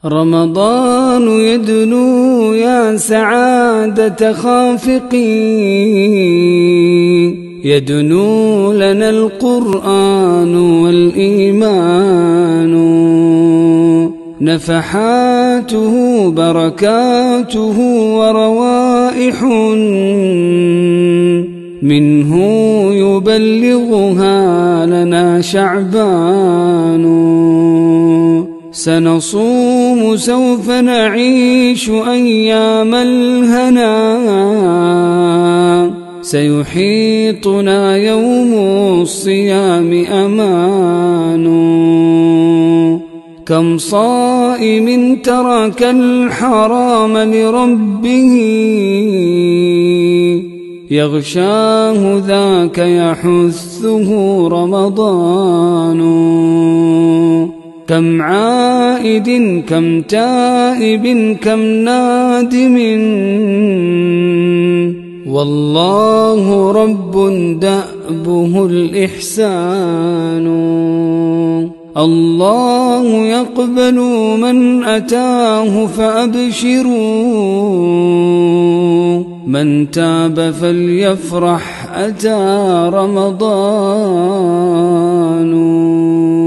رمضان يدنو يا سعادة خافقين، يدنو لنا القرآن والإيمان، نفحاته بركاته وروائح منه يبلغها لنا شعبان. سنصوم سوف نعيش أيام الهنا، سيحيطنا يوم الصيام أمان. كم صائم ترك الحرام لربه، يغشاه ذاك يحثه رمضان. كم عائد كم تائب كم نادم، والله رب دأبه الإحسان. الله يقبل من أتاه فأبشروا، من تاب فليفرح أتى رمضان.